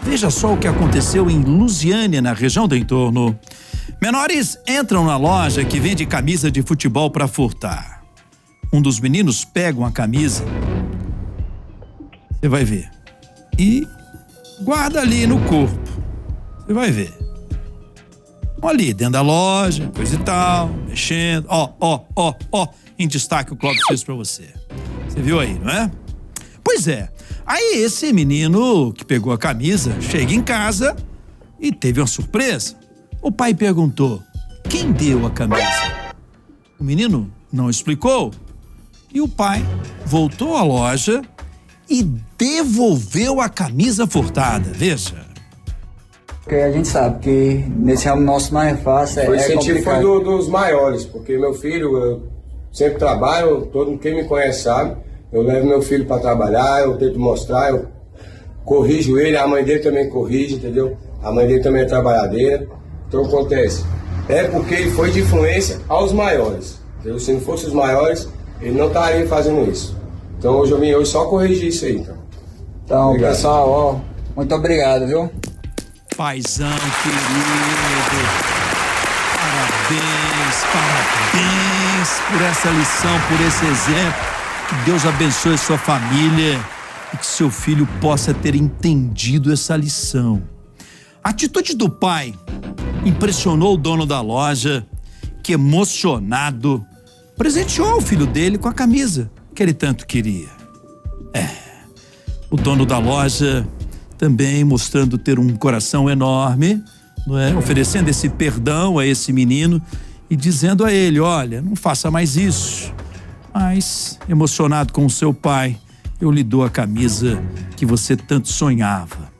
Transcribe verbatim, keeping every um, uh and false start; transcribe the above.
Veja só o que aconteceu em Lusiânia, na região do entorno. Menores entram na loja que vende camisa de futebol para furtar. Um dos meninos pega uma camisa, você vai ver, e guarda ali no corpo. Você vai ver. Ali, dentro da loja, coisa e tal, mexendo. Ó, ó, ó, ó, em destaque o Clóvis fez pra você. Você viu aí, não é? Pois é. Aí esse menino que pegou a camisa chega em casa e teve uma surpresa. O pai perguntou: quem deu a camisa? O menino não explicou. E o pai voltou à loja e devolveu a camisa furtada. Veja. Porque a gente sabe que nesse ramo nosso não é fácil, é, foi, é incentivo complicado. Foi do, dos maiores, porque meu filho, eu sempre trabalho, todo quem me conhece sabe, eu levo meu filho para trabalhar, eu tento mostrar, eu corrijo ele, a mãe dele também corrige, entendeu? A mãe dele também é trabalhadeira. Então acontece, é porque ele foi de influência aos maiores, entendeu? Se não fosse os maiores, ele não estaria fazendo isso. Então hoje eu vim hoje só corrigir isso aí, então. Então, obrigado. Pessoal, ó, muito obrigado, viu? Paizão querido, parabéns, parabéns por essa lição, por esse exemplo. Que Deus abençoe a sua família e que seu filho possa ter entendido essa lição. A atitude do pai impressionou o dono da loja, que emocionado presenteou o filho dele com a camisa que ele tanto queria. É, o dono da loja também mostrando ter um coração enorme, não é? Oferecendo esse perdão a esse menino e dizendo a ele: olha, não faça mais isso. Mas, emocionado com o seu pai, eu lhe dou a camisa que você tanto sonhava.